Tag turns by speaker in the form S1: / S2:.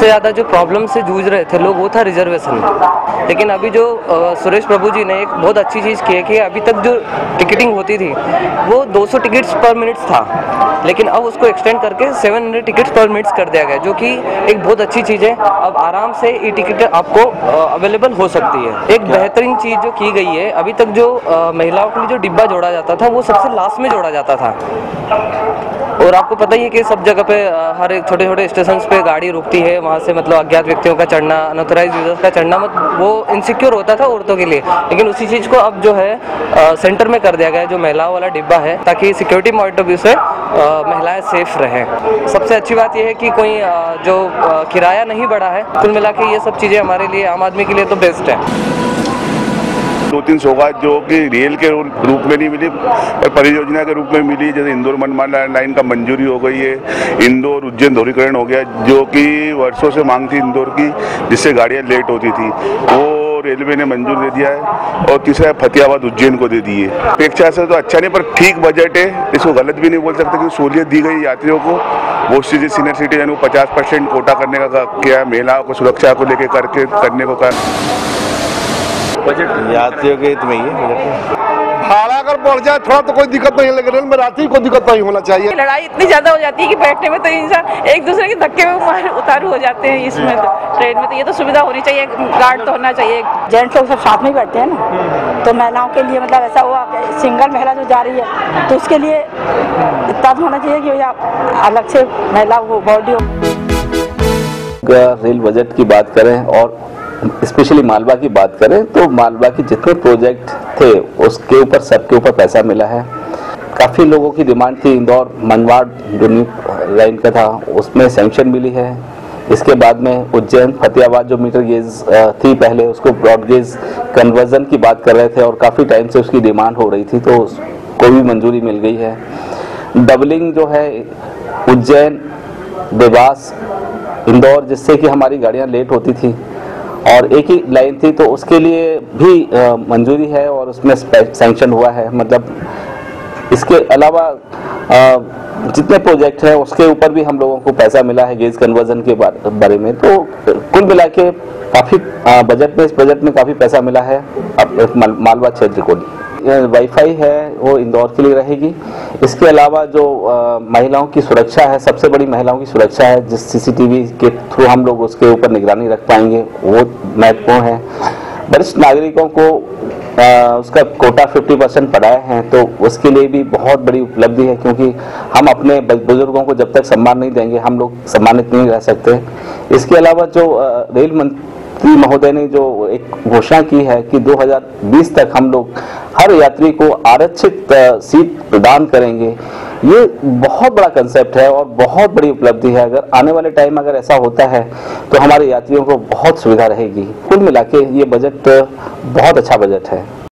S1: सबसे ज़्यादा जो प्रॉब्लम से जूझ रहे थे लोग वो था रिजर्वेशन। लेकिन अभी जो सुरेश प्रभु जी ने एक बहुत अच्छी चीज़ की है कि अभी तक जो टिकटिंग होती थी वो 200 टिकट्स पर मिनट था, लेकिन अब उसको एक्सटेंड करके 700 टिकट्स पर मिनट कर दिया गया, जो कि एक बहुत अच्छी चीज़ है। अब आराम से ई टिकट आपको अवेलेबल हो सकती है। एक बेहतरीन चीज़ जो की गई है, अभी तक जो महिलाओं के लिए जो डिब्बा जोड़ा जाता था वो सबसे लास्ट में जोड़ा जाता था, और आपको पता ही है कि सब जगह पे हर एक छोटे छोटे स्टेशन पे गाड़ी रुकती है, वहाँ से मतलब अज्ञात व्यक्तियों का चढ़ना, अनऑथराइज्ड यूजर्स का चढ़ना वो इनसिक्योर होता था औरतों के लिए। लेकिन उसी चीज़ को अब जो है सेंटर में कर दिया गया है, जो महिलाओं वाला डिब्बा है, ताकि सिक्योरिटी पॉइंट ऑफ व्यू से महिलाएं सेफ रहें। सबसे अच्छी बात यह है कि कोई जो किराया नहीं बढ़ा है। कुल मिला के ये सब चीज़ें हमारे लिए, आम आदमी के लिए तो बेस्ट है।
S2: 2-3 सौगात जो कि रेल के रूप में नहीं मिली पर परियोजना के रूप में मिली, जैसे इंदौर मनमाड लाइन का मंजूरी हो गई है, इंदौर उज्जैन दोहरीकरण हो गया, जो कि वर्षों से मांग थी इंदौर की, जिससे गाड़ियां लेट होती थी, वो रेलवे ने मंजूर दे दिया है। और तीसरा फतेहाबाद उज्जैन को दे दी है। अपेक्षा से तो अच्छा नहीं पर ठीक बजट है, इसको गलत भी नहीं बोल सकते, क्योंकि सहूलियत दी गई यात्रियों को। वो सीनियर सिटीजन को 50% कोटा करने का किया, महिलाओं को सुरक्षा को लेकर करने को कहा।
S3: बजट यात्रियों के हित में ही है। बजट
S4: भाड़ा अगर बढ़ जाए थोड़ा तो कोई दिक्कत नहीं है, लेकिन रेल में रात्रि को दिक्कत नहीं होना चाहिए।
S5: लड़ाई इतनी ज्यादा हो जाती है कि बैठने में तो इंसान एक दूसरे के धक्के में उतारू हो जाते हैं। इसमें तो ट्रेन में तो ये तो सुविधा होनी चाहिए, गार्ड तो होना चाहिए।
S6: जेंट्स लोग सब साथ में ही बैठते हैं ना, तो महिलाओं के लिए मतलब ऐसा हुआ सिंगल महिला जो जा रही है तो उसके लिए इतना होना चाहिए कि भैया अलग से महिला वो बॉडी हो।
S3: रेल बजट की बात करें और स्पेशली मालवा की बात करें तो मालवा के जितने प्रोजेक्ट थे उसके ऊपर सबके ऊपर पैसा मिला है। काफ़ी लोगों की डिमांड थी, इंदौर मनमाड जो न्यू लाइन का था उसमें सैंक्शन मिली है। इसके बाद में उज्जैन फतेहाबाद जो मीटर गेज थी पहले, उसको ब्रॉड गेज कन्वर्जन की बात कर रहे थे और काफ़ी टाइम से उसकी डिमांड हो रही थी, तो उसको भी मंजूरी मिल गई है। डबलिंग जो है उज्जैन देवास इंदौर, जिससे कि हमारी गाड़ियाँ लेट होती थी और एक ही लाइन थी, तो उसके लिए भी मंजूरी है और उसमें सैंक्शन हुआ है। मतलब इसके अलावा जितने प्रोजेक्ट हैं उसके ऊपर भी हम लोगों को पैसा मिला है गेज कन्वर्जन के बारे में। तो कुल मिला के काफ़ी इस बजट में काफ़ी पैसा मिला है मालवा क्षेत्र को। वाईफाई है वो इंदौर के लिए रहेगी। इसके अलावा जो महिलाओं की सुरक्षा है, सबसे बड़ी महिलाओं की सुरक्षा है, जिस सीसीटीवी के थ्रू हम लोग उसके ऊपर निगरानी रख पाएंगे, वो महत्वपूर्ण है। वरिष्ठ नागरिकों को उसका कोटा 50% बढ़ाए हैं, तो उसके लिए भी बहुत बड़ी उपलब्धि है, क्योंकि हम अपने बुजुर्गों को जब तक सम्मान नहीं देंगे हम लोग सम्मानित नहीं रह सकते। इसके अलावा जो रेल मंत्री महोदय ने जो एक घोषणा की है कि 2020 तक हम लोग हर यात्री को आरक्षित सीट प्रदान करेंगे, ये बहुत बड़ा कंसेप्ट है और बहुत बड़ी उपलब्धि है। अगर आने वाले टाइम अगर ऐसा होता है तो हमारे यात्रियों को बहुत सुविधा रहेगी। कुल मिला के ये बजट बहुत अच्छा बजट है।